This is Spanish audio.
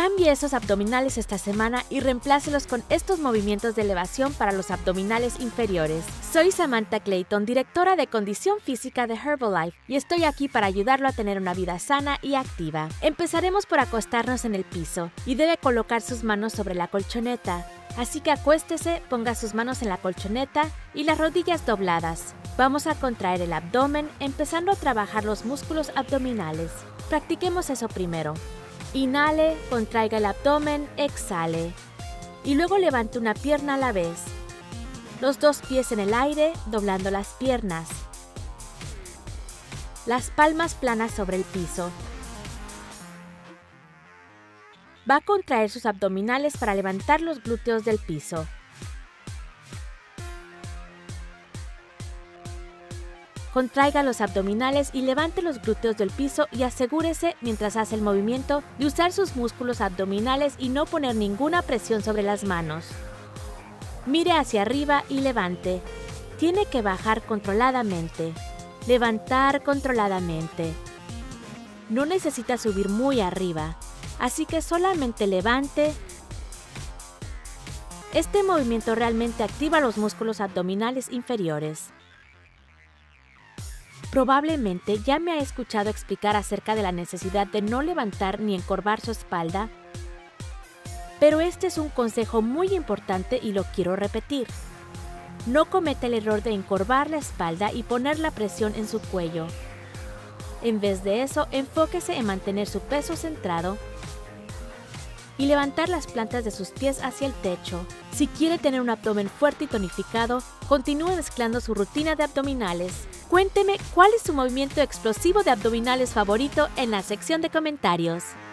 Cambie esos abdominales esta semana y reemplácelos con estos movimientos de elevación para los abdominales inferiores. Soy Samantha Clayton, directora de Condición Física de Herbalife, y estoy aquí para ayudarlo a tener una vida sana y activa. Empezaremos por acostarnos en el piso y debe colocar sus manos sobre la colchoneta. Así que acuéstese, ponga sus manos en la colchoneta y las rodillas dobladas. Vamos a contraer el abdomen, empezando a trabajar los músculos abdominales. Practiquemos eso primero. Inhale, contraiga el abdomen, exhale. Y luego levante una pierna a la vez. Los dos pies en el aire, doblando las piernas. Las palmas planas sobre el piso. Va a contraer sus abdominales para levantar los glúteos del piso. Contraiga los abdominales y levante los glúteos del piso y asegúrese, mientras hace el movimiento, de usar sus músculos abdominales y no poner ninguna presión sobre las manos. Mire hacia arriba y levante. Tiene que bajar controladamente. Levantar controladamente. No necesita subir muy arriba, así que solamente levante. Este movimiento realmente activa los músculos abdominales inferiores. Probablemente ya me ha escuchado explicar acerca de la necesidad de no levantar ni encorvar su espalda, pero este es un consejo muy importante y lo quiero repetir. No cometa el error de encorvar la espalda y poner la presión en su cuello. En vez de eso, enfóquese en mantener su peso centrado y levantar las plantas de sus pies hacia el techo. Si quiere tener un abdomen fuerte y tonificado, continúe mezclando su rutina de abdominales. Cuénteme cuál es su movimiento explosivo de abdominales favorito en la sección de comentarios.